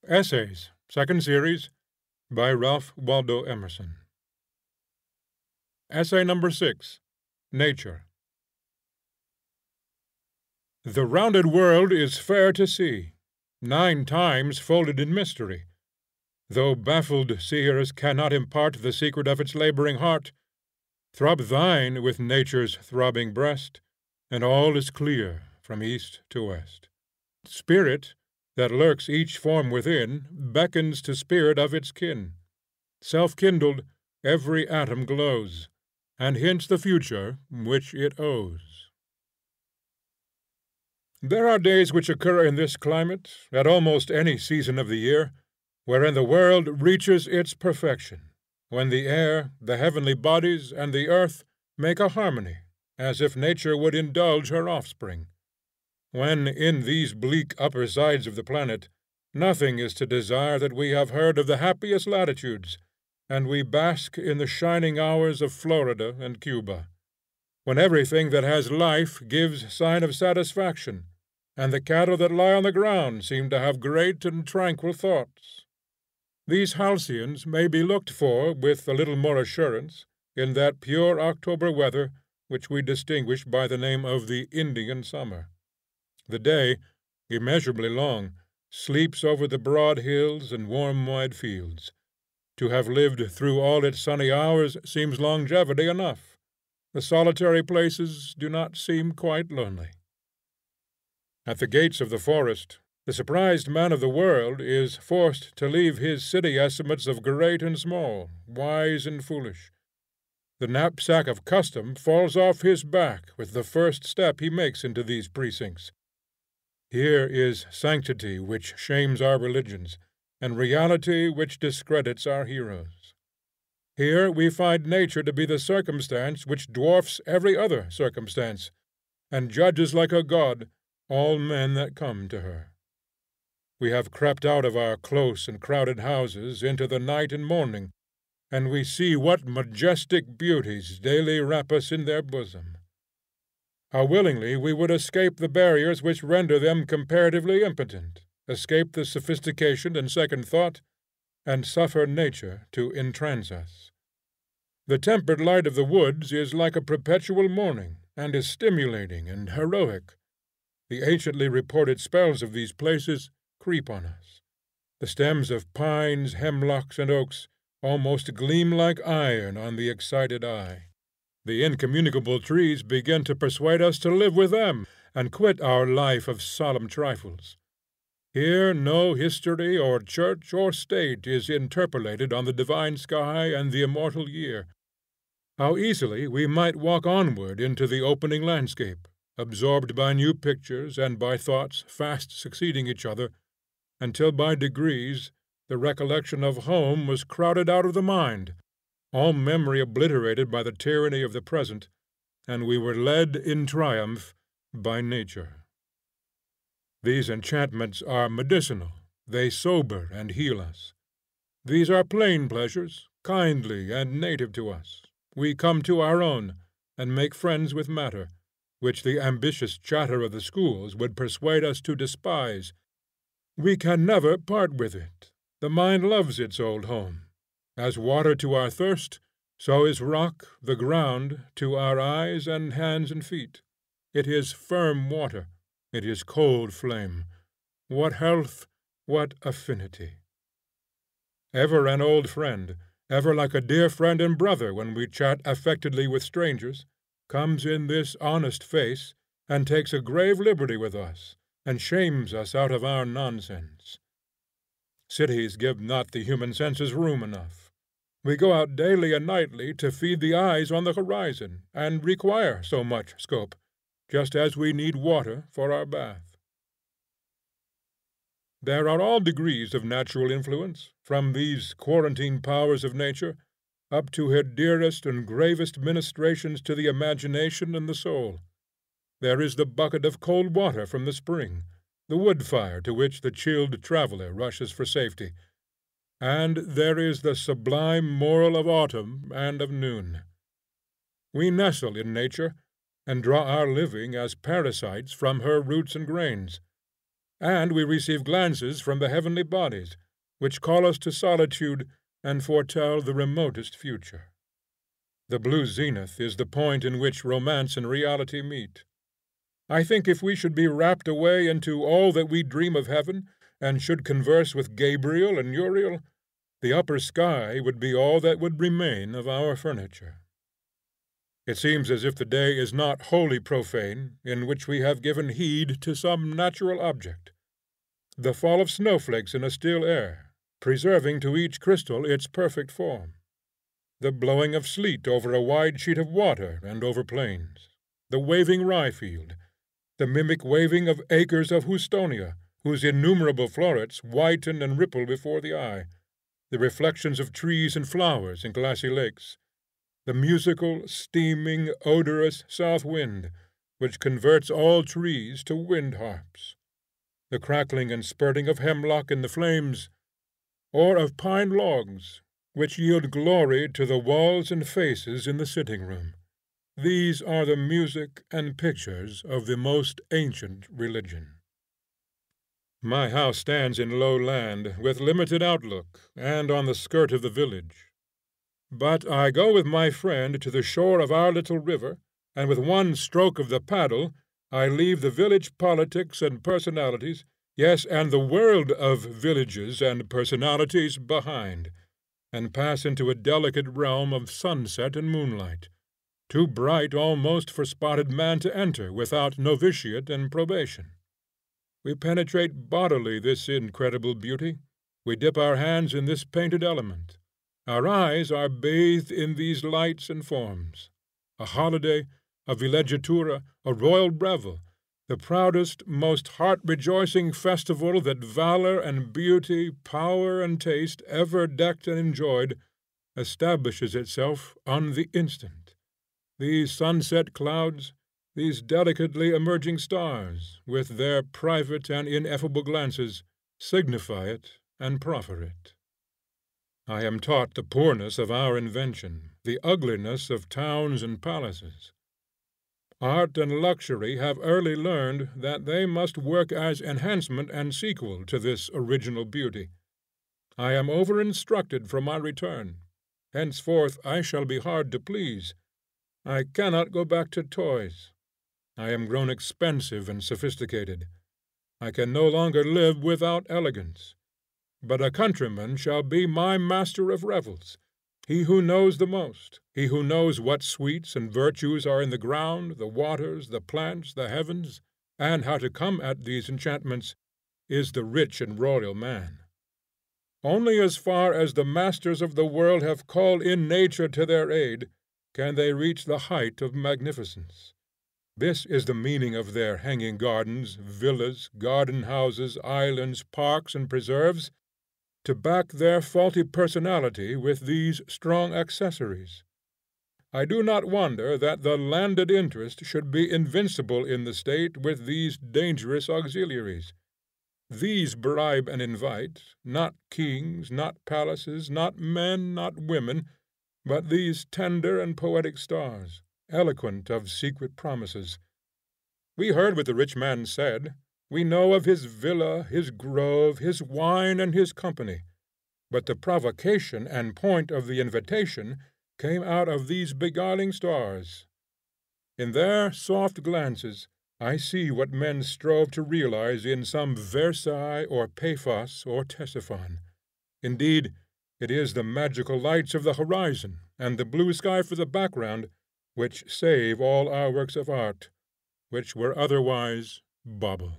Essays, Second Series, by Ralph Waldo Emerson. Essay number 6. Nature. The rounded world is fair to see, 9 times folded in mystery. Though baffled seers cannot impart the secret of its laboring heart, throb thine with nature's throbbing breast, and all is clear from east to west. Spirit, that lurks each form within, beckons to spirit of its kin. Self-kindled, every atom glows, and hints the future which it owes. There are days which occur in this climate, at almost any season of the year, wherein the world reaches its perfection, when the air, the heavenly bodies, and the earth make a harmony, as if nature would indulge her offspring; when, in these bleak upper sides of the planet, nothing is to desire that we have heard of the happiest latitudes, and we bask in the shining hours of Florida and Cuba; when everything that has life gives sign of satisfaction, and the cattle that lie on the ground seem to have great and tranquil thoughts. These halcyons may be looked for with a little more assurance in that pure October weather which we distinguish by the name of the Indian summer. The day, immeasurably long, sleeps over the broad hills and warm wide fields. To have lived through all its sunny hours seems longevity enough. The solitary places do not seem quite lonely. At the gates of the forest, the surprised man of the world is forced to leave his city estimates of great and small, wise and foolish. The knapsack of custom falls off his back with the first step he makes into these precincts. Here is sanctity which shames our religions, and reality which discredits our heroes. Here we find nature to be the circumstance which dwarfs every other circumstance, and judges like a god all men that come to her. We have crept out of our close and crowded houses into the night and morning, and we see what majestic beauties daily wrap us in their bosom. How willingly we would escape the barriers which render them comparatively impotent, escape the sophistication and second thought, and suffer nature to entrance us. The tempered light of the woods is like a perpetual morning, and is stimulating and heroic. The anciently reported spells of these places creep on us. The stems of pines, hemlocks, and oaks almost gleam like iron on the excited eye. The incommunicable trees begin to persuade us to live with them, and quit our life of solemn trifles. Here no history or church or state is interpolated on the divine sky and the immortal year. How easily we might walk onward into the opening landscape, absorbed by new pictures and by thoughts fast succeeding each other, until by degrees the recollection of home was crowded out of the mind, all memory obliterated by the tyranny of the present, and we were led in triumph by nature. These enchantments are medicinal, they sober and heal us. These are plain pleasures, kindly and native to us. We come to our own, and make friends with matter, which the ambitious chatter of the schools would persuade us to despise. We can never part with it. The mind loves its old home. As water to our thirst, so is rock, the ground, to our eyes and hands and feet. It is firm water, it is cold flame. What health, what affinity! Ever an old friend, ever like a dear friend and brother when we chat affectedly with strangers, comes in this honest face, and takes a grave liberty with us, and shames us out of our nonsense. Cities give not the human senses room enough. We go out daily and nightly to feed the eyes on the horizon, and require so much scope, just as we need water for our bath. There are all degrees of natural influence, from these quarantine powers of nature, up to her dearest and gravest ministrations to the imagination and the soul. There is the bucket of cold water from the spring, the wood fire to which the chilled traveller rushes for safety, and there is the sublime moral of autumn and of noon. We nestle in nature, and draw our living as parasites from her roots and grains. and we receive glances from the heavenly bodies, which call us to solitude and foretell the remotest future. The blue zenith is the point in which romance and reality meet. I think if we should be rapt away into all that we dream of heaven, and should converse with Gabriel and Uriel, the upper sky would be all that would remain of our furniture. It seems as if the day is not wholly profane in which we have given heed to some natural object. The fall of snowflakes in a still air, preserving to each crystal its perfect form. The blowing of sleet over a wide sheet of water and over plains. The waving rye field. The mimic waving of acres of houstonia, whose innumerable florets whiten and ripple before the eye. The reflections of trees and flowers in glassy lakes. The musical, steaming, odorous south wind, which converts all trees to wind harps. The crackling and spurting of hemlock in the flames, or of pine logs, which yield glory to the walls and faces in the sitting room. These are the music and pictures of the most ancient religion. My house stands in low land, with limited outlook, and on the skirt of the village. But I go with my friend to the shore of our little river, and with one stroke of the paddle I leave the village politics and personalities, yes, and the world of villages and personalities behind, and pass into a delicate realm of sunset and moonlight, too bright almost for spotted man to enter without novitiate and probation. We penetrate bodily this incredible beauty, we dip our hands in this painted element. Our eyes are bathed in these lights and forms. A holiday, a villeggiatura, a royal revel, the proudest, most heart-rejoicing festival that valor and beauty, power and taste ever decked and enjoyed, establishes itself on the instant. These sunset clouds, these delicately emerging stars, with their private and ineffable glances, signify it and proffer it. I am taught the poorness of our invention, the ugliness of towns and palaces. Art and luxury have early learned that they must work as enhancement and sequel to this original beauty. I am over instructed for my return. Henceforth I shall be hard to please. I cannot go back to toys. I am grown expensive and sophisticated. I can no longer live without elegance. But a countryman shall be my master of revels, he who knows the most, he who knows what sweets and virtues are in the ground, the waters, the plants, the heavens, and how to come at these enchantments, is the rich and royal man. Only as far as the masters of the world have called in nature to their aid, can they reach the height of magnificence. This is the meaning of their hanging gardens, villas, garden houses, islands, parks, and preserves, to back their faulty personality with these strong accessories. I do not wonder that the landed interest should be invincible in the state with these dangerous auxiliaries. These bribe and invite, not kings, not palaces, not men, not women, but these tender and poetic stars, eloquent of secret promises. We heard what the rich man said. We know of his villa, his grove, his wine, and his company. But the provocation and point of the invitation came out of these beguiling stars. In their soft glances I see what men strove to realize in some Versailles or Paphos or Ctesiphon. Indeed, it is the magical lights of the horizon, and the blue sky for the background, which save all our works of art, which were otherwise baubles.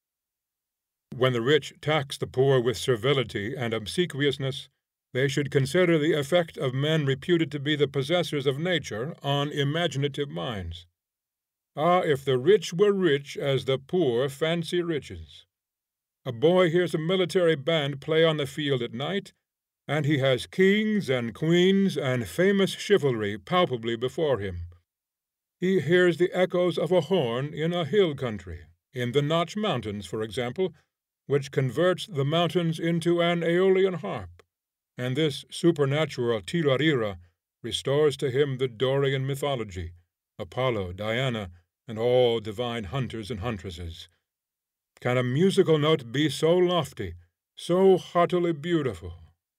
When the rich tax the poor with servility and obsequiousness, they should consider the effect of men reputed to be the possessors of nature on imaginative minds. Ah, if the rich were rich as the poor fancy riches! A boy hears a military band play on the field at night, and he has kings and queens and famous chivalry palpably before him. He hears the echoes of a horn in a hill country, in the Notch Mountains, for example, which converts the mountains into an Aeolian harp, and this supernatural tirarira restores to him the Dorian mythology, Apollo, Diana, and all divine hunters and huntresses. Can a musical note be so lofty, so haughtily beautiful?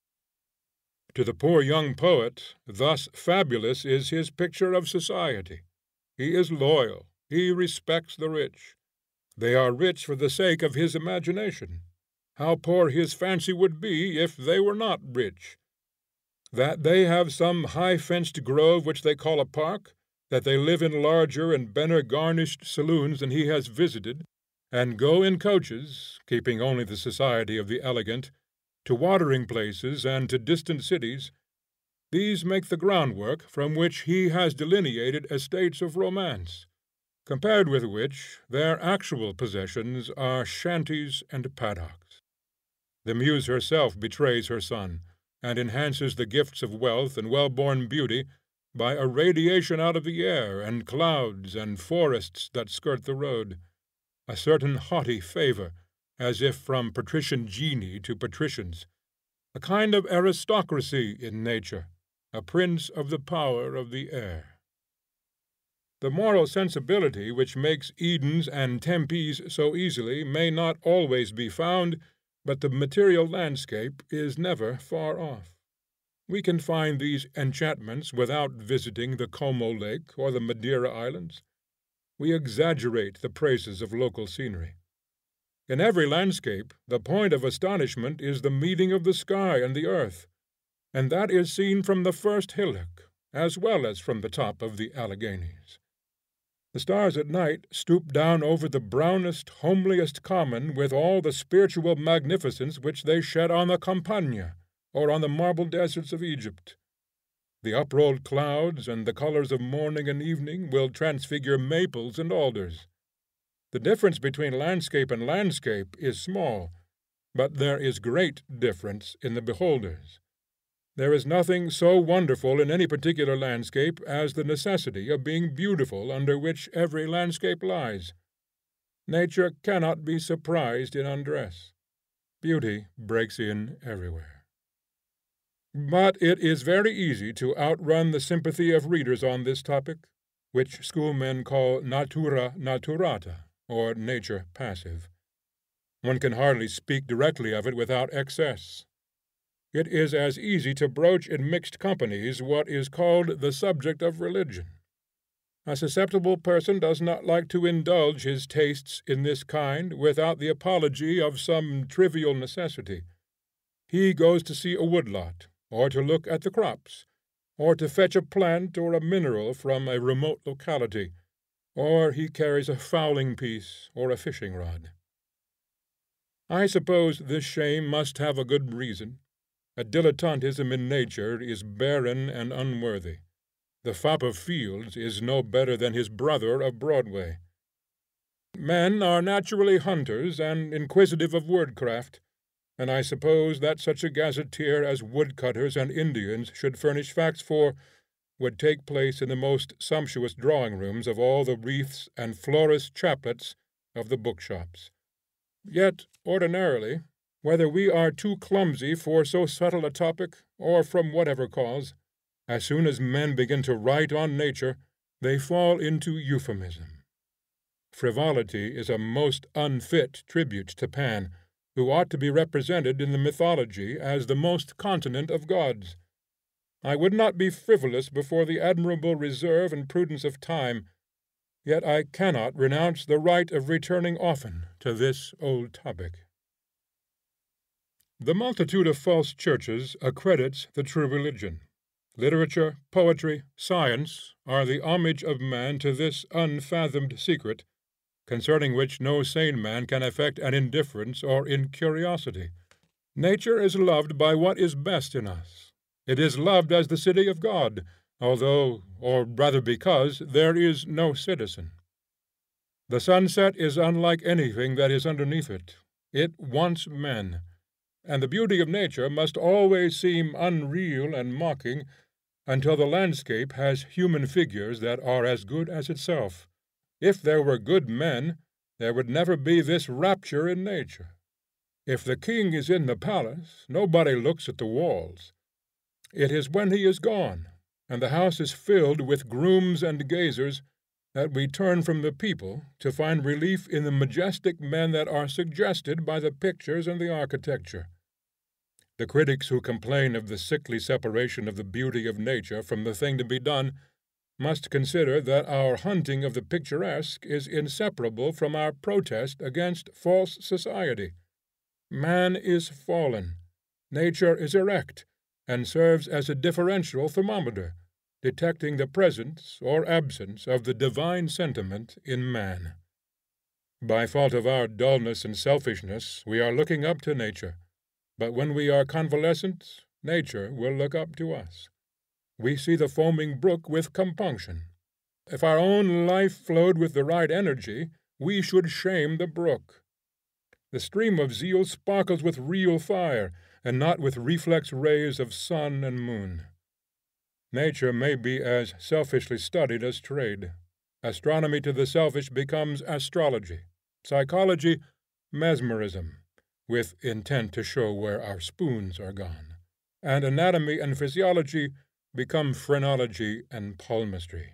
To the poor young poet, thus fabulous is his picture of society. He is loyal, he respects the rich. They are rich for the sake of his imagination. How poor his fancy would be if they were not rich! That they have some high fenced grove which they call a park, that they live in larger and better garnished saloons than he has visited, and go in coaches, keeping only the society of the elegant, to watering places and to distant cities, these make the groundwork from which he has delineated estates of romance, compared with which their actual possessions are shanties and paddocks. The Muse herself betrays her son, and enhances the gifts of wealth and well-born beauty by a radiation out of the air and clouds and forests that skirt the road, a certain haughty favor, as if from patrician genii to patricians, a kind of aristocracy in nature, a prince of the power of the air. The moral sensibility which makes Edens and Tempes so easily may not always be found, but the material landscape is never far off. We can find these enchantments without visiting the Como Lake or the Madeira Islands. We exaggerate the praises of local scenery. In every landscape the point of astonishment is the meeting of the sky and the earth, and that is seen from the first hillock as well as from the top of the Alleghanies. The stars at night stoop down over the brownest, homeliest common with all the spiritual magnificence which they shed on the Campagna or on the marble deserts of Egypt. The uprolled clouds and the colors of morning and evening will transfigure maples and alders. The difference between landscape and landscape is small, but there is great difference in the beholders. There is nothing so wonderful in any particular landscape as the necessity of being beautiful under which every landscape lies. Nature cannot be surprised in undress. Beauty breaks in everywhere. But it is very easy to outrun the sympathy of readers on this topic, which schoolmen call natura naturata, or nature passive. One can hardly speak directly of it without excess. It is as easy to broach in mixed companies what is called the subject of religion. A susceptible person does not like to indulge his tastes in this kind without the apology of some trivial necessity. He goes to see a woodlot, or to look at the crops, or to fetch a plant or a mineral from a remote locality, or he carries a fowling piece or a fishing rod. I suppose this shame must have a good reason. A dilettantism in nature is barren and unworthy. The fop of fields is no better than his brother of Broadway. Men are naturally hunters and inquisitive of wordcraft, and I suppose that such a gazetteer as woodcutters and Indians should furnish facts for would take place in the most sumptuous drawing rooms of all the wreaths and florist chaplets of the bookshops. Yet, ordinarily, whether we are too clumsy for so subtle a topic, or from whatever cause, as soon as men begin to write on nature, they fall into euphemism. Frivolity is a most unfit tribute to Pan, who ought to be represented in the mythology as the most continent of gods. I would not be frivolous before the admirable reserve and prudence of time, yet I cannot renounce the right of returning often to this old topic. The multitude of false churches accredits the true religion. Literature, poetry, science are the homage of man to this unfathomed secret, concerning which no sane man can affect an indifference or incuriosity. Nature is loved by what is best in us. It is loved as the city of God, although, or rather because, there is no citizen. The sunset is unlike anything that is underneath it. It wants men, and the beauty of nature must always seem unreal and mocking until the landscape has human figures that are as good as itself. If there were good men, there would never be this rapture in nature. If the king is in the palace, nobody looks at the walls. It is when he is gone, and the house is filled with grooms and gazers, that we turn from the people to find relief in the majestic men that are suggested by the pictures and the architecture. The critics who complain of the sickly separation of the beauty of nature from the thing to be done must consider that our hunting of the picturesque is inseparable from our protest against false society. Man is fallen, nature is erect, and serves as a differential thermometer, detecting the presence or absence of the divine sentiment in man. By fault of our dullness and selfishness we are looking up to nature, but when we are convalescent, nature will look up to us. We see the foaming brook with compunction. If our own life flowed with the right energy, we should shame the brook. The stream of zeal sparkles with real fire, and not with reflex rays of sun and moon. Nature may be as selfishly studied as trade. Astronomy to the selfish becomes astrology, psychology mesmerism, with intent to show where our spoons are gone, and anatomy and physiology become phrenology and palmistry.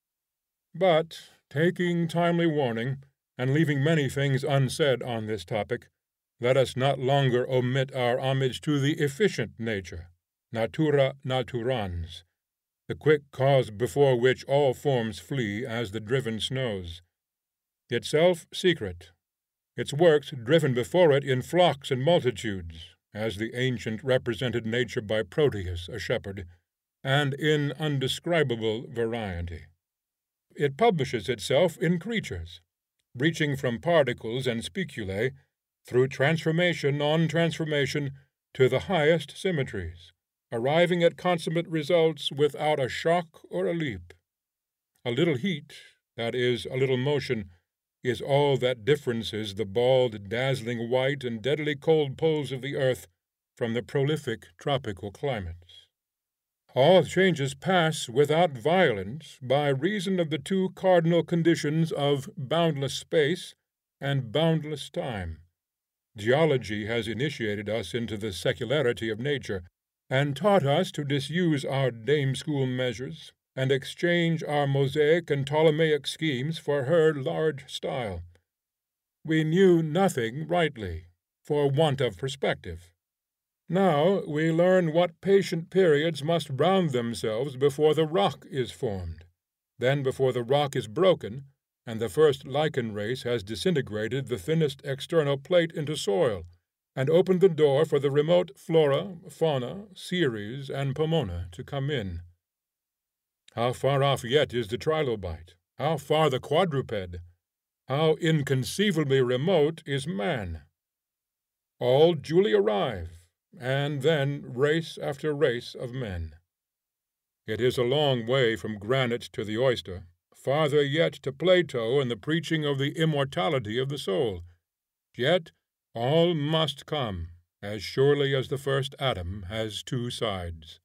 But, taking timely warning, and leaving many things unsaid on this topic, let us not longer omit our homage to the efficient nature, natura naturans, the quick cause before which all forms flee as the driven snows. Itself secret, its works driven before it in flocks and multitudes, as the ancient represented nature by Proteus a shepherd, and in undescribable variety. It publishes itself in creatures, reaching from particles and spiculae, through transformation on transformation, to the highest symmetries, arriving at consummate results without a shock or a leap. A little heat, that is, a little motion, is all that differences the bald, dazzling white and deadly cold poles of the earth from the prolific tropical climates. All changes pass without violence by reason of the two cardinal conditions of boundless space and boundless time. Geology has initiated us into the secularity of nature, and taught us to disuse our dame school measures, and exchange our Mosaic and Ptolemaic schemes for her large style. We knew nothing rightly, for want of perspective. Now we learn what patient periods must round themselves before the rock is formed, then before the rock is broken, and the first lichen race has disintegrated the thinnest external plate into soil, and opened the door for the remote flora, fauna, Ceres, and Pomona to come in. How far off yet is the trilobite? How far the quadruped? How inconceivably remote is man? All duly arrive, and then race after race of men. It is a long way from granite to the oyster, farther yet to Plato and the preaching of the immortality of the soul. Yet all must come, as surely as the first atom has two sides.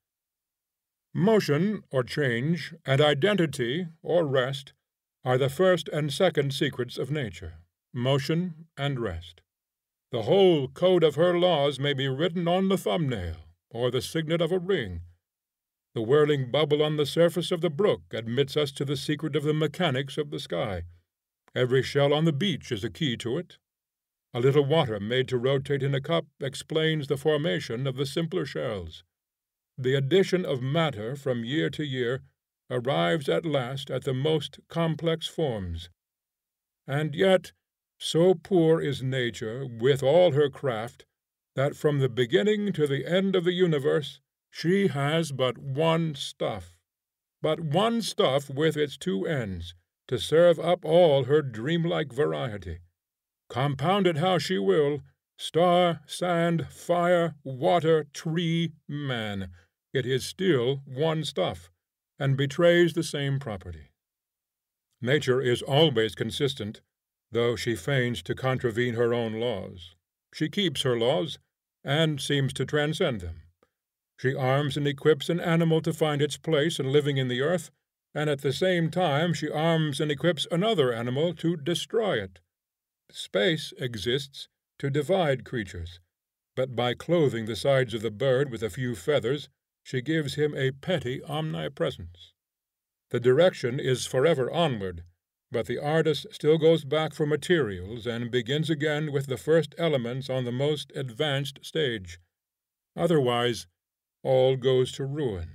Motion or change, and identity or rest, are the first and second secrets of nature, motion and rest. The whole code of her laws may be written on the thumbnail, or the signet of a ring. The whirling bubble on the surface of the brook admits us to the secret of the mechanics of the sky. Every shell on the beach is a key to it. A little water made to rotate in a cup explains the formation of the simpler shells. The addition of matter from year to year arrives at last at the most complex forms. And yet so poor is nature with all her craft, that from the beginning to the end of the universe she has but one stuff with its two ends, to serve up all her dreamlike variety. Compound it how she will, star, sand, fire, water, tree, man, it is still one stuff, and betrays the same property. Nature is always consistent, though she feigns to contravene her own laws. She keeps her laws, and seems to transcend them. She arms and equips an animal to find its place in living in the earth, and at the same time she arms and equips another animal to destroy it. Space exists to divide creatures, but by clothing the sides of the bird with a few feathers, she gives him a petty omnipresence. The direction is forever onward, but the artist still goes back for materials and begins again with the first elements on the most advanced stage. Otherwise all goes to ruin.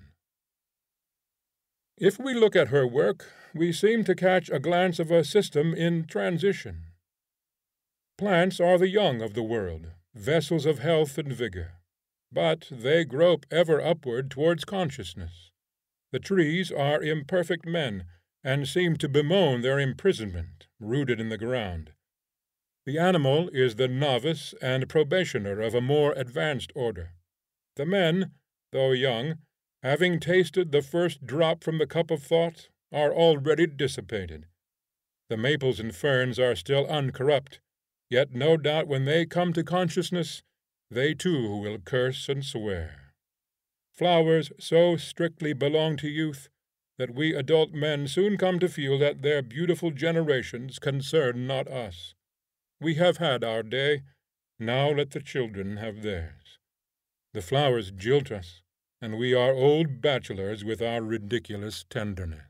If we look at her work, we seem to catch a glance of a system in transition. Plants are the young of the world, vessels of health and vigor, but they grope ever upward towards consciousness. The trees are imperfect men, and seem to bemoan their imprisonment, rooted in the ground. The animal is the novice and probationer of a more advanced order. The men, though young, having tasted the first drop from the cup of thought, are already dissipated. The maples and ferns are still uncorrupt, yet no doubt when they come to consciousness, they too will curse and swear. Flowers so strictly belong to youth, that we adult men soon come to feel that their beautiful generations concern not us. We have had our day, now let the children have theirs. The flowers jilt us, and we are old bachelors with our ridiculous tenderness.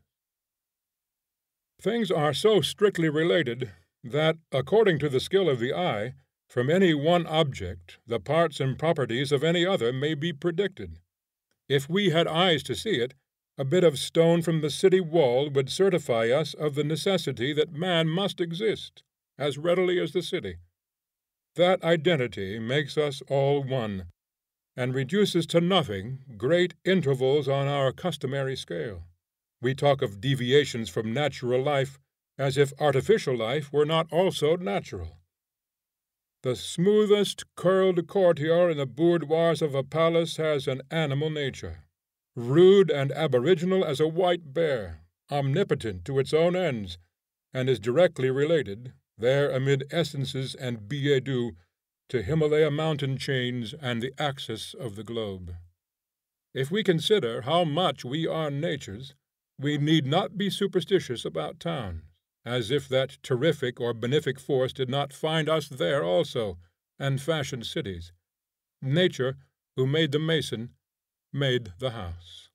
Things are so strictly related that, according to the skill of the eye, from any one object the parts and properties of any other may be predicted. If we had eyes to see it, a bit of stone from the city wall would certify us of the necessity that man must exist, as readily as the city. That identity makes us all one, and reduces to nothing great intervals on our customary scale. We talk of deviations from natural life, as if artificial life were not also natural. The smoothest curled courtier in the boudoirs of a palace has an animal nature, rude and aboriginal as a white bear, omnipotent to its own ends, and is directly related, there amid essences and billets doux, to Himalaya mountain chains and the axis of the globe. If we consider how much we are nature's, we need not be superstitious about towns, as if that terrific or benefic force did not find us there also, and fashion cities. Nature, who made the mason, made the house.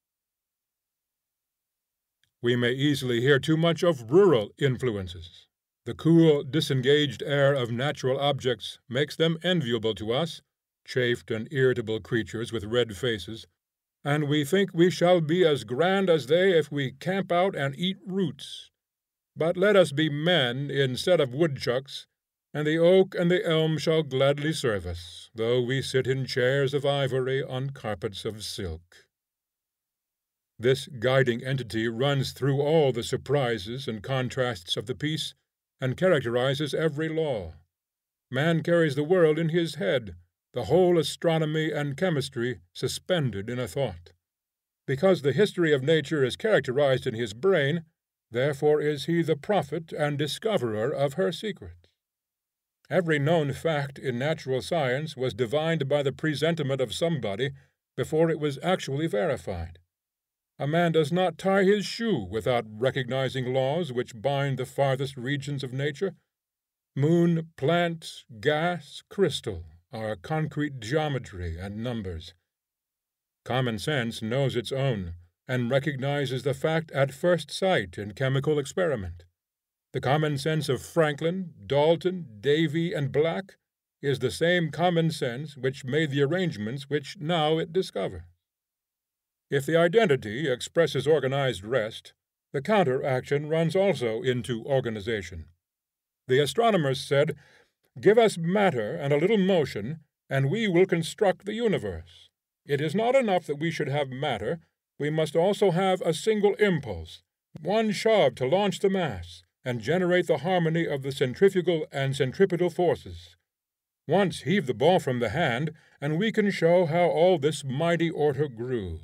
We may easily hear too much of rural influences. The cool, disengaged air of natural objects makes them enviable to us, chafed and irritable creatures with red faces, and we think we shall be as grand as they if we camp out and eat roots. But let us be men instead of woodchucks, and the oak and the elm shall gladly serve us, though we sit in chairs of ivory on carpets of silk. This guiding entity runs through all the surprises and contrasts of the piece, and characterizes every law. Man carries the world in his head, the whole astronomy and chemistry suspended in a thought. Because the history of nature is characterized in his brain, therefore is he the prophet and discoverer of her secrets. Every known fact in natural science was divined by the presentiment of somebody before it was actually verified. A man does not tie his shoe without recognizing laws which bind the farthest regions of nature. Moon, plant, gas, crystal, are concrete geometry and numbers. Common sense knows its own, and recognizes the fact at first sight in chemical experiment. The common sense of Franklin, Dalton, Davy, and Black is the same common sense which made the arrangements which now it discovers. If the identity expresses organized rest, the counteraction runs also into organization. The astronomers said, "Give us matter and a little motion, and we will construct the universe. It is not enough that we should have matter, we must also have a single impulse, one shove to launch the mass, and generate the harmony of the centrifugal and centripetal forces. Once heave the ball from the hand, and we can show how all this mighty order grew."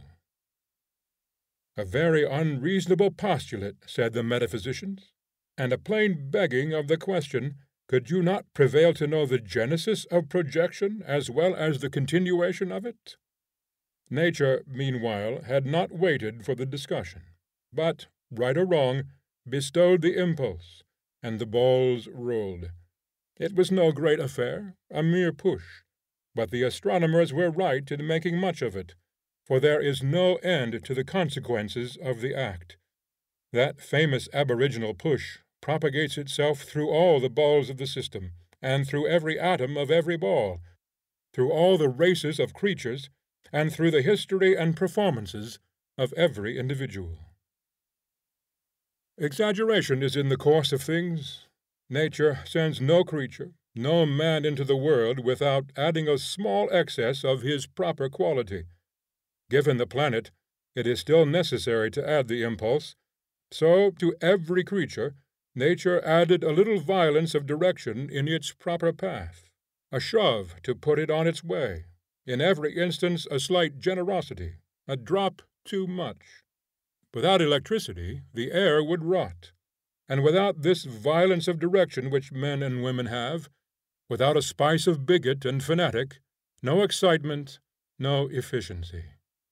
A very unreasonable postulate, said the metaphysicians, and a plain begging of the question, could you not prevail to know the genesis of projection as well as the continuation of it? Nature, meanwhile, had not waited for the discussion, but, right or wrong, bestowed the impulse, and the balls rolled. It was no great affair, a mere push, but the astronomers were right in making much of it, for there is no end to the consequences of the act. That famous aboriginal push, propagates itself through all the balls of the system, and through every atom of every ball, through all the races of creatures, and through the history and performances of every individual. Exaggeration is in the course of things. Nature sends no creature, no man into the world without adding a small excess of his proper quality. Given the planet, it is still necessary to add the impulse. So to every creature Nature added a little violence of direction in its proper path, a shove to put it on its way, in every instance a slight generosity, a drop too much. Without electricity the air would rot, and without this violence of direction which men and women have, without a spice of bigot and fanatic, no excitement, no efficiency.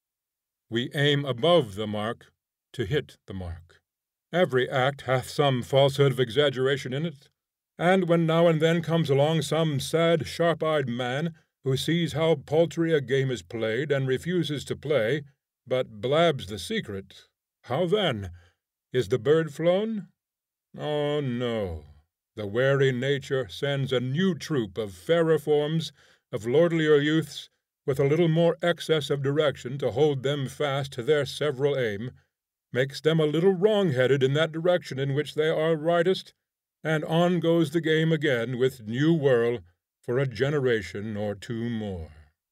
We aim above the mark to hit the mark. Every act hath some falsehood of exaggeration in it, and when now and then comes along some sad sharp-eyed man who sees how paltry a game is played and refuses to play, but blabs the secret, how then? Is the bird flown? Oh no! The wary nature sends a new troop of fairer forms, of lordlier youths, with a little more excess of direction to hold them fast to their several aim, makes them a little wrong-headed in that direction in which they are rightest, and on goes the game again with new whirl for a generation or two more.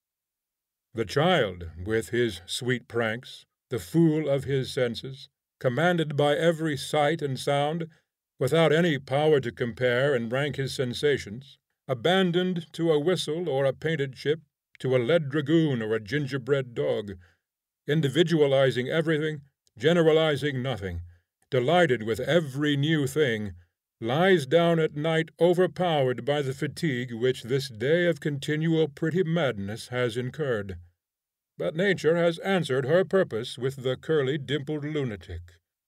The child with his sweet pranks, the fool of his senses, commanded by every sight and sound, without any power to compare and rank his sensations, abandoned to a whistle or a painted chip, to a lead dragoon or a gingerbread dog, individualizing everything, generalizing nothing, delighted with every new thing, lies down at night overpowered by the fatigue which this day of continual pretty madness has incurred. But nature has answered her purpose with the curly dimpled lunatic.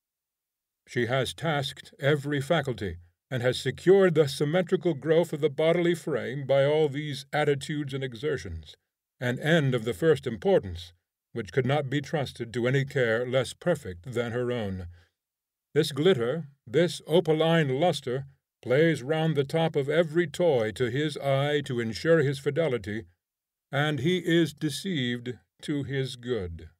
She has tasked every faculty, and has secured the symmetrical growth of the bodily frame by all these attitudes and exertions, an end of the first importance, which could not be trusted to any care less perfect than her own. This glitter, this opaline lustre, plays round the top of every toy to his eye to ensure his fidelity, and he is deceived to his good.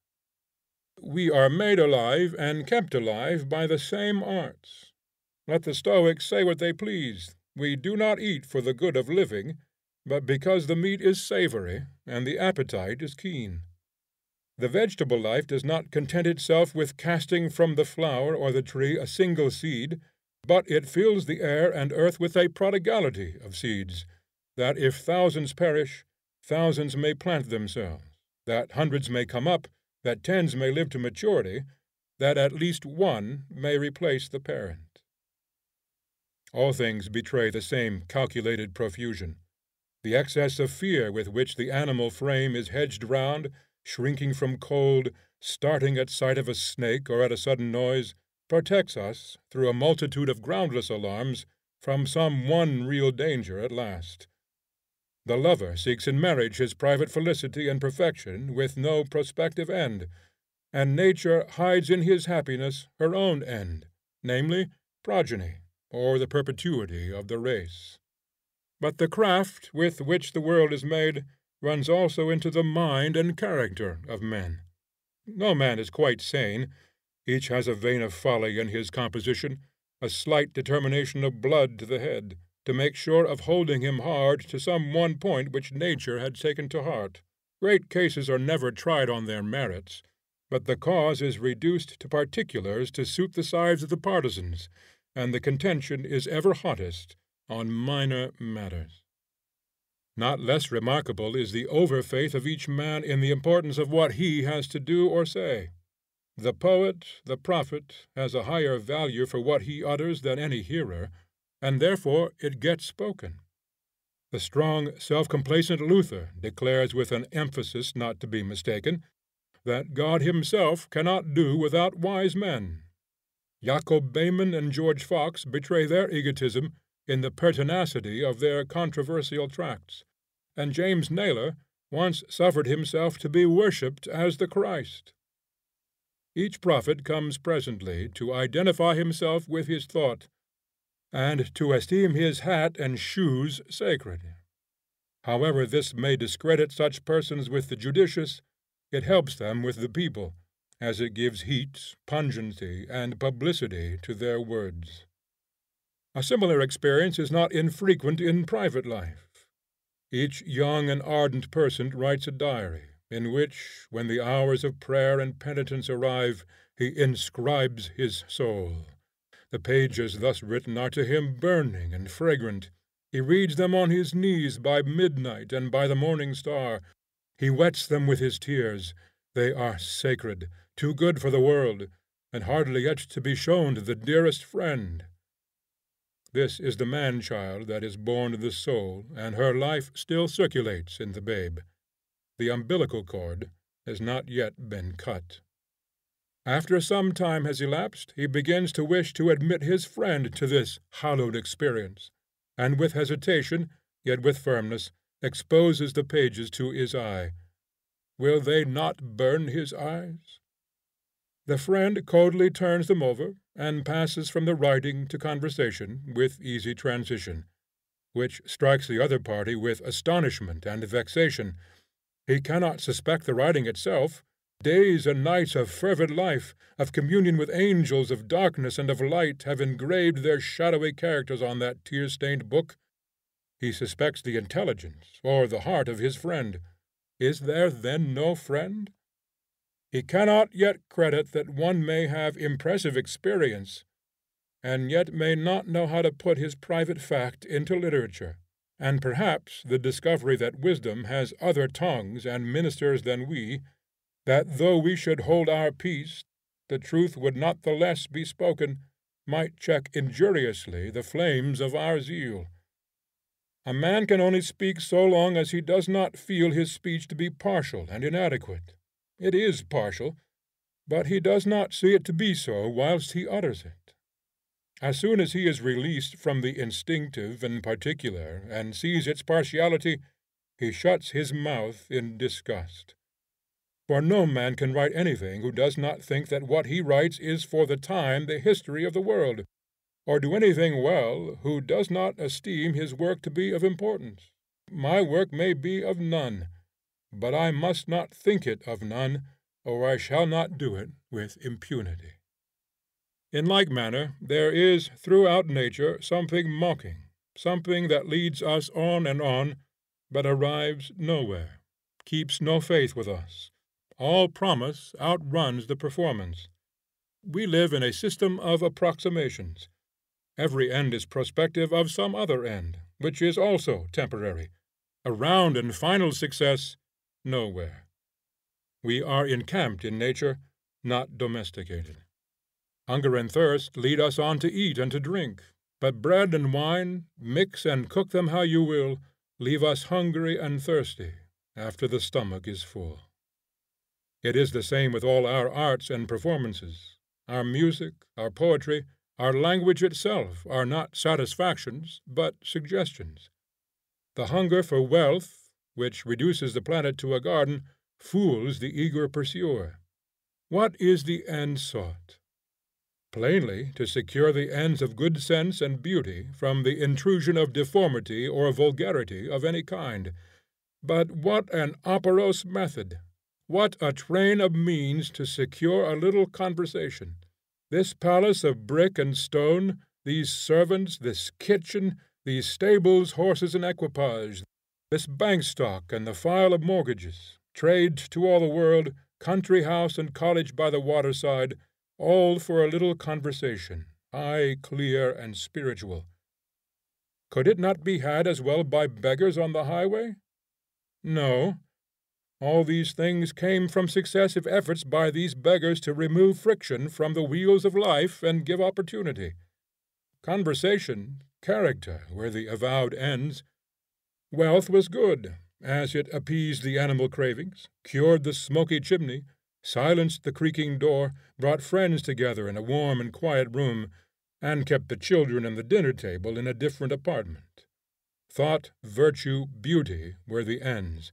We are made alive and kept alive by the same arts. Let the Stoics say what they please, we do not eat for the good of living, but because the meat is savory and the appetite is keen. The vegetable life does not content itself with casting from the flower or the tree a single seed, but it fills the air and earth with a prodigality of seeds, that if thousands perish, thousands may plant themselves, that hundreds may come up, that tens may live to maturity, that at least one may replace the parent. All things betray the same calculated profusion. The excess of fear with which the animal frame is hedged round, shrinking from cold, starting at sight of a snake or at a sudden noise, protects us, through a multitude of groundless alarms, from some one real danger at last. The lover seeks in marriage his private felicity and perfection with no prospective end, and nature hides in his happiness her own end, namely, progeny, or the perpetuity of the race. But the craft with which the world is made runs also into the mind and character of men. No man is quite sane. Each has a vein of folly in his composition, a slight determination of blood to the head, to make sure of holding him hard to some one point which nature had taken to heart. Great cases are never tried on their merits, but the cause is reduced to particulars to suit the sides of the partisans, and the contention is ever hottest on minor matters. Not less remarkable is the over-faith of each man in the importance of what he has to do or say. The poet, the prophet, has a higher value for what he utters than any hearer, and therefore it gets spoken. The strong, self-complacent Luther declares with an emphasis not to be mistaken, that God himself cannot do without wise men. Jacob Behmen and George Fox betray their egotism in the pertinacity of their controversial tracts, and James Naylor once suffered himself to be worshipped as the Christ. Each prophet comes presently to identify himself with his thought, and to esteem his hat and shoes sacred. However this may discredit such persons with the judicious, it helps them with the people, as it gives heat, pungency, and publicity to their words. A similar experience is not infrequent in private life. Each young and ardent person writes a diary, in which, when the hours of prayer and penitence arrive, he inscribes his soul. The pages thus written are to him burning and fragrant. He reads them on his knees by midnight and by the morning star. He wets them with his tears. They are sacred, too good for the world, and hardly yet to be shown to the dearest friend. This is the man child that is born to the soul, and her life still circulates in the babe. The umbilical cord has not yet been cut. After some time has elapsed, he begins to wish to admit his friend to this hallowed experience, and with hesitation, yet with firmness, exposes the pages to his eye. Will they not burn his eyes? The friend coldly turns them over, and passes from the writing to conversation with easy transition, which strikes the other party with astonishment and vexation. He cannot suspect the writing itself. Days and nights of fervid life, of communion with angels of darkness and of light, have engraved their shadowy characters on that tear-stained book. He suspects the intelligence or the heart of his friend. Is there then no friend? He cannot yet credit that one may have impressive experience, and yet may not know how to put his private fact into literature, and perhaps the discovery that wisdom has other tongues and ministers than we, that though we should hold our peace, the truth would not the less be spoken, might check injuriously the flames of our zeal. A man can only speak so long as he does not feel his speech to be partial and inadequate. It is partial, but he does not see it to be so whilst he utters it. As soon as he is released from the instinctive and particular, and sees its partiality, he shuts his mouth in disgust. For no man can write anything who does not think that what he writes is for the time the history of the world, or do anything well who does not esteem his work to be of importance. My work may be of none, but I must not think it of none, or I shall not do it with impunity. In like manner, there is throughout nature something mocking, something that leads us on, but arrives nowhere, keeps no faith with us. All promise outruns the performance. We live in a system of approximations. Every end is prospective of some other end, which is also temporary. A round and final success, nowhere. We are encamped in nature, not domesticated. Hunger and thirst lead us on to eat and to drink, but bread and wine, mix and cook them how you will, leave us hungry and thirsty after the stomach is full. It is the same with all our arts and performances. Our music, our poetry, our language itself are not satisfactions, but suggestions. The hunger for wealth, which reduces the planet to a garden, fools the eager pursuer. What is the end sought? Plainly to secure the ends of good sense and beauty from the intrusion of deformity or vulgarity of any kind. But what an operose method! What a train of means to secure a little conversation! This palace of brick and stone, these servants, this kitchen, these stables, horses, and equipage, this bank stock and the file of mortgages, trade to all the world, country house and cottage by the waterside, all for a little conversation, high, clear, and spiritual. Could it not be had as well by beggars on the highway? No. All these things came from successive efforts by these beggars to remove friction from the wheels of life and give opportunity. Conversation, character, were the avowed ends. Wealth was good, as it appeased the animal cravings, cured the smoky chimney, silenced the creaking door, brought friends together in a warm and quiet room, and kept the children and the dinner table in a different apartment. Thought, virtue, beauty were the ends.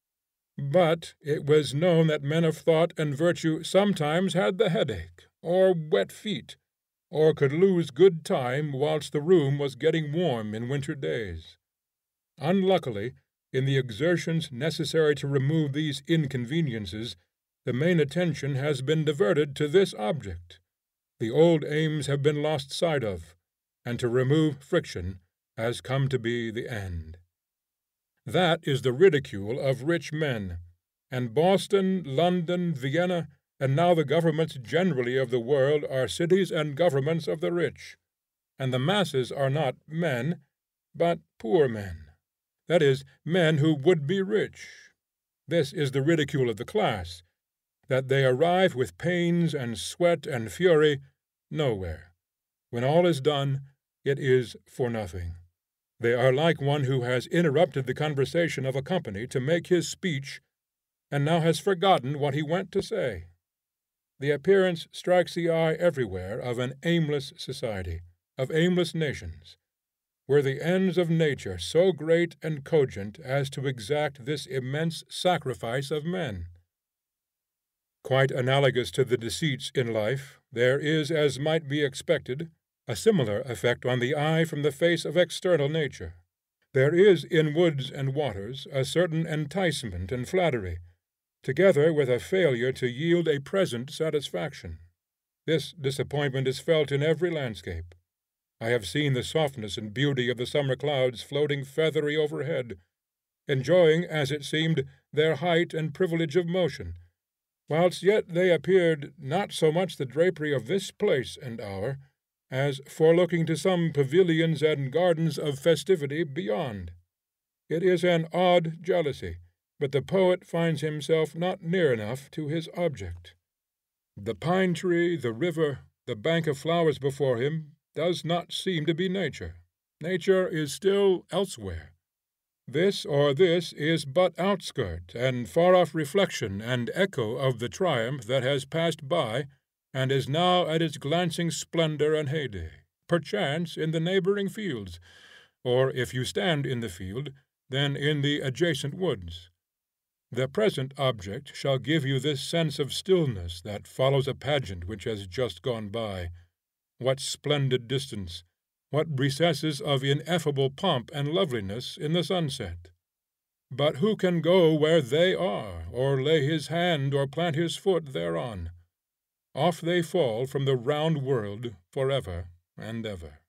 But it was known that men of thought and virtue sometimes had the headache, or wet feet. or could lose good time whilst the room was getting warm in winter days. Unluckily, in the exertions necessary to remove these inconveniences, the main attention has been diverted to this object, the old aims have been lost sight of, and to remove friction has come to be the end. That is the ridicule of rich men, and Boston, London, Vienna, and now the governments generally of the world are cities and governments of the rich, and the masses are not men, but poor men, that is, men who would be rich. This is the ridicule of the class, that they arrive with pains and sweat and fury nowhere. When all is done, it is for nothing. They are like one who has interrupted the conversation of a company to make his speech, and now has forgotten what he went to say. The appearance strikes the eye everywhere of an aimless society, of aimless nations. Were the ends of nature so great and cogent as to exact this immense sacrifice of men? Quite analogous to the deceits in life, there is, as might be expected, a similar effect on the eye from the face of external nature. There is in woods and waters a certain enticement and flattery, together with a failure to yield a present satisfaction. This disappointment is felt in every landscape. I have seen the softness and beauty of the summer clouds floating feathery overhead, enjoying, as it seemed, their height and privilege of motion, whilst yet they appeared not so much the drapery of this place and hour, as forelooking to some pavilions and gardens of festivity beyond. It is an odd jealousy, but the poet finds himself not near enough to his object. The pine tree, the river, the bank of flowers before him, does not seem to be nature. Nature is still elsewhere. This or this is but outskirt and far-off reflection and echo of the triumph that has passed by, and is now at its glancing splendor and heyday, perchance in the neighboring fields, or if you stand in the field, then in the adjacent woods. The present object shall give you this sense of stillness that follows a pageant which has just gone by. What splendid distance! What recesses of ineffable pomp and loveliness in the sunset! But who can go where they are, or lay his hand or plant his foot thereon? Off they fall from the round world forever and ever.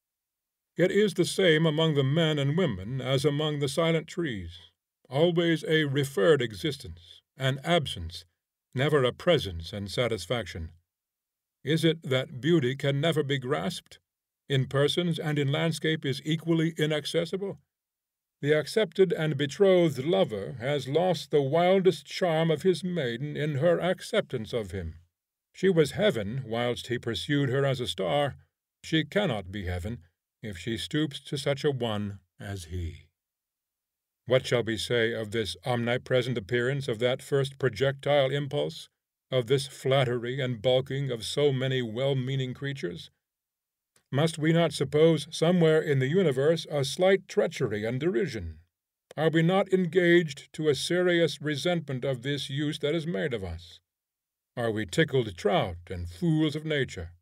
It is the same among the men and women as among the silent trees, always a referred existence, an absence, never a presence and satisfaction. Is it that beauty can never be grasped, in persons and in landscape is equally inaccessible? The accepted and betrothed lover has lost the wildest charm of his maiden in her acceptance of him. She was heaven whilst he pursued her as a star. She cannot be heaven if she stoops to such a one as he. What shall we say of this omnipresent appearance of that first projectile impulse, of this flattery and bulking of so many well-meaning creatures? Must we not suppose somewhere in the universe a slight treachery and derision? Are we not engaged to a serious resentment of this use that is made of us? Are we tickled trout and fools of nature?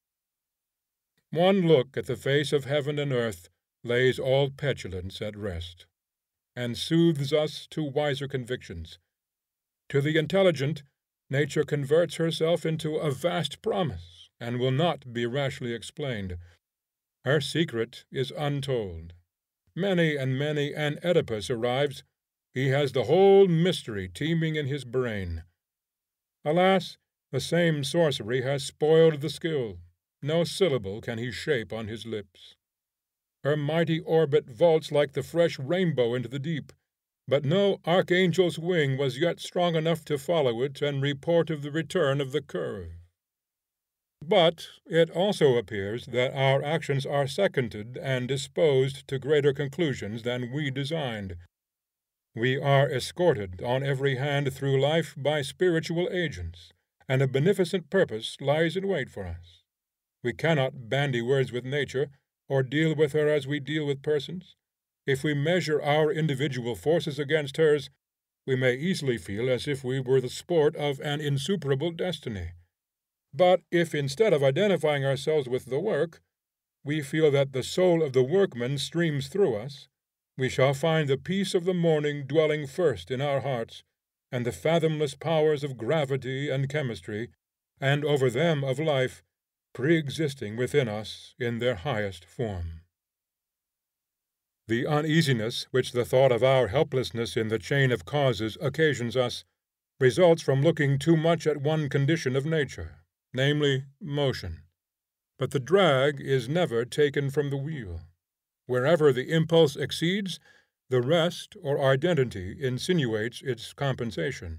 One look at the face of heaven and earth lays all petulance at rest, and soothes us to wiser convictions. To the intelligent, nature converts herself into a vast promise, and will not be rashly explained. Her secret is untold. Many and many an Oedipus arrives. He has the whole mystery teeming in his brain. Alas, the same sorcery has spoiled the skill. No syllable can he shape on his lips. Her mighty orbit vaults like the fresh rainbow into the deep, but no archangel's wing was yet strong enough to follow it and report of the return of the curve. But it also appears that our actions are seconded and disposed to greater conclusions than we designed. We are escorted on every hand through life by spiritual agents, and a beneficent purpose lies in wait for us. We cannot bandy words with nature, or deal with her as we deal with persons. If we measure our individual forces against hers, we may easily feel as if we were the sport of an insuperable destiny. But if instead of identifying ourselves with the work, we feel that the soul of the workman streams through us, we shall find the peace of the morning dwelling first in our hearts, and the fathomless powers of gravity and chemistry, and over them of life, pre-existing within us in their highest form. The uneasiness which the thought of our helplessness in the chain of causes occasions us, results from looking too much at one condition of nature, namely motion. But the drag is never taken from the wheel. Wherever the impulse exceeds, the rest or identity insinuates its compensation.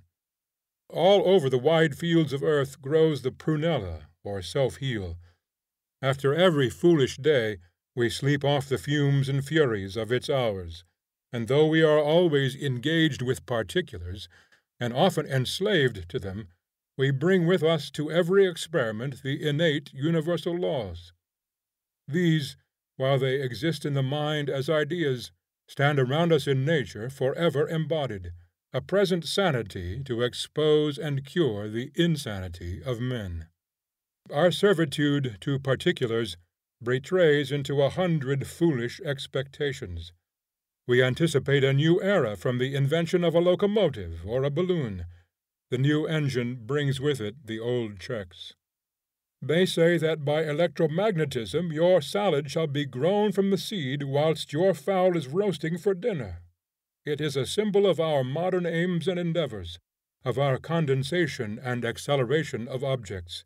All over the wide fields of earth grows the prunella or self-heal. After every foolish day we sleep off the fumes and furies of its hours, and though we are always engaged with particulars, and often enslaved to them, we bring with us to every experiment the innate universal laws. These, while they exist in the mind as ideas, stand around us in nature forever embodied, a present sanity to expose and cure the insanity of men. Our servitude to particulars betrays into 100 foolish expectations. We anticipate a new era from the invention of a locomotive or a balloon. The new engine brings with it the old checks. They say that by electromagnetism your salad shall be grown from the seed whilst your fowl is roasting for dinner. It is a symbol of our modern aims and endeavors, of our condensation and acceleration of objects.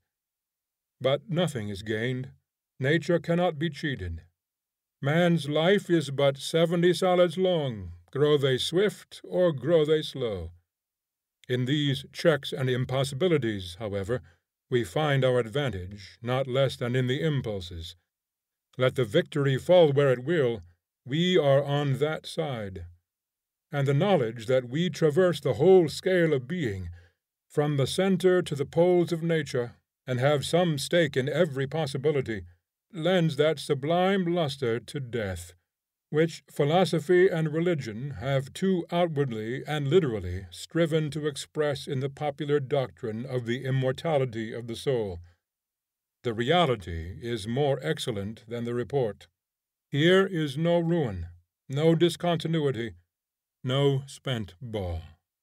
But nothing is gained. Nature cannot be cheated. Man's life is but 70 salads long, grow they swift or grow they slow. In these checks and impossibilities, however, we find our advantage, not less than in the impulses. Let the victory fall where it will, we are on that side. And the knowledge that we traverse the whole scale of being, from the centre to the poles of nature, and have some stake in every possibility, lends that sublime lustre to death, which philosophy and religion have too outwardly and literally striven to express in the popular doctrine of the immortality of the soul. The reality is more excellent than the report. Here is no ruin, no discontinuity, no spent ball.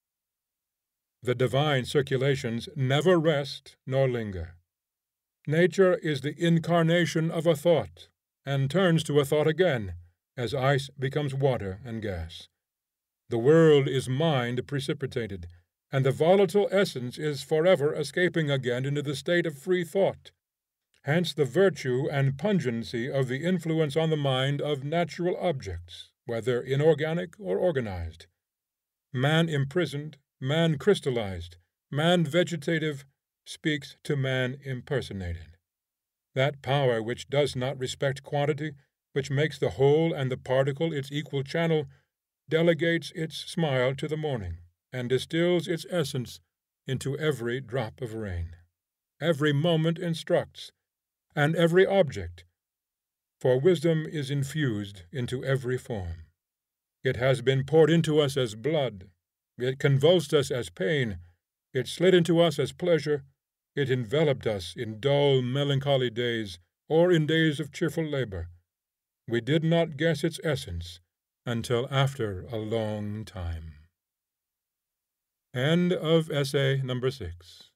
The divine circulations never rest nor linger. Nature is the incarnation of a thought, and turns to a thought again, as ice becomes water and gas. The world is mind precipitated, and the volatile essence is forever escaping again into the state of free thought. Hence the virtue and pungency of the influence on the mind of natural objects, whether inorganic or organized. Man imprisoned, man crystallized, man vegetative, speaks to man impersonated. That power which does not respect quantity, which makes the whole and the particle its equal channel, delegates its smile to the morning, and distills its essence into every drop of rain. Every moment instructs, and every object, for wisdom is infused into every form. It has been poured into us as blood, it convulsed us as pain, it slid into us as pleasure, it enveloped us in dull melancholy days, or in days of cheerful labor. We did not guess its essence until after a long time. End of essay number 6.